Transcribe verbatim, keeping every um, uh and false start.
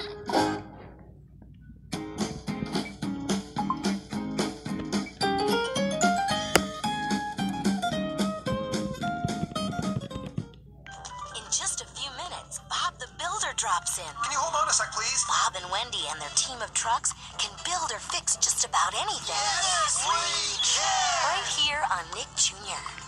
In just a few minutes, Bob the Builder drops in. Can you hold on a sec, please? Bob and Wendy and their team of trucks can build or fix just about anything. Yes, we can! Right here on Nick Junior